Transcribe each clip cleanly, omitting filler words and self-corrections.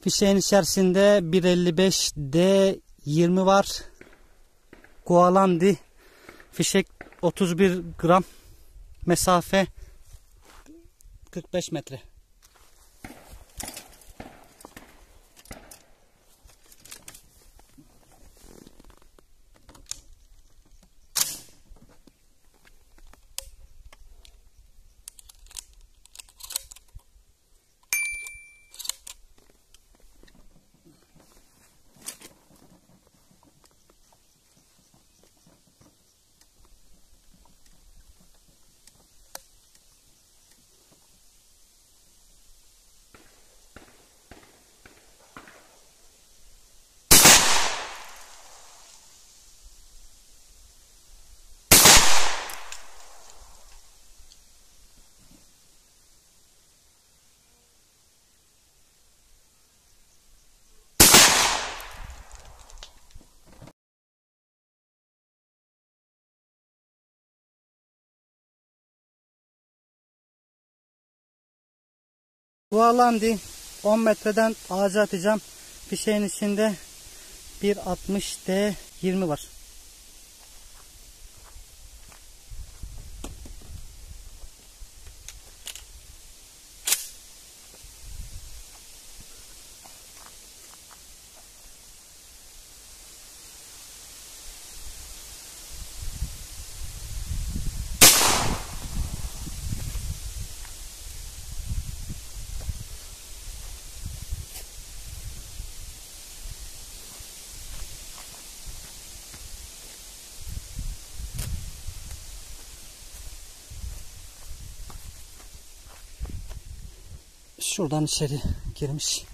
Fişeğin içerisinde 1.55D20 var. Gualandi fişek 31 gram. Mesafe 45 metre. Gualandi 10 metreden ağaca atacağım. Fişeğin içinde 1.60D20 var. Şuradan içeri girmiş.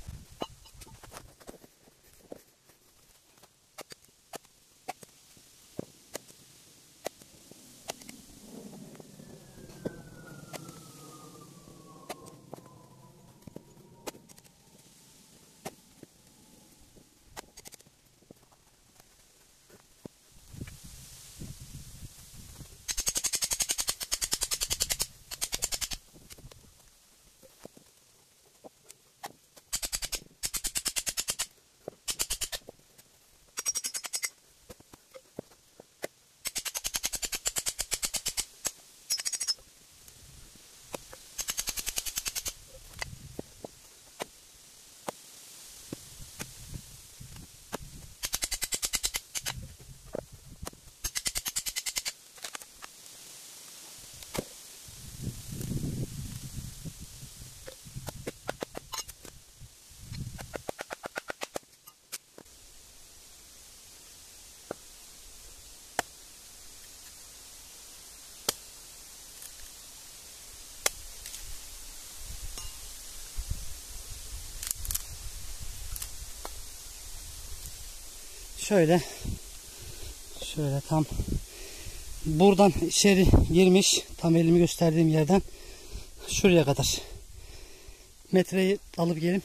Şöyle tam buradan içeri girmiş, tam elimi gösterdiğim yerden şuraya kadar. Metreyi alıp gelin.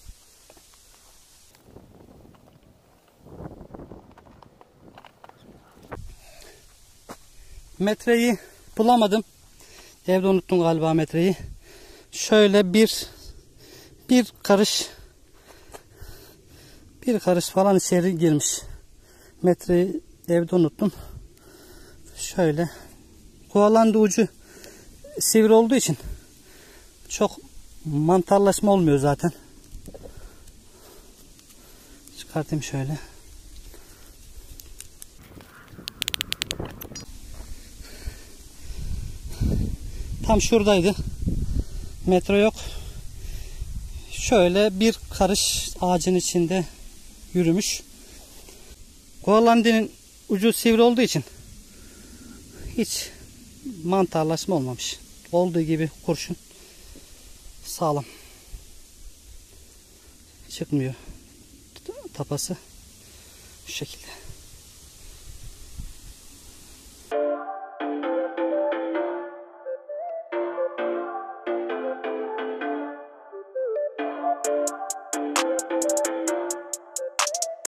Metreyi bulamadım. Evde unuttum galiba metreyi. Şöyle bir karış falan içeri girmiş. Metreyi evde unuttum. Şöyle. Gualandi ucu sivri olduğu için çok mantarlaşma olmuyor zaten. Çıkartayım şöyle. Tam şuradaydı. Metre yok. Şöyle bir karış ağacın içinde yürümüş. Gualandi'nin ucu sivri olduğu için hiç mantarlaşma olmamış. Olduğu gibi kurşun sağlam. Çıkmıyor tapası. Şu şekilde.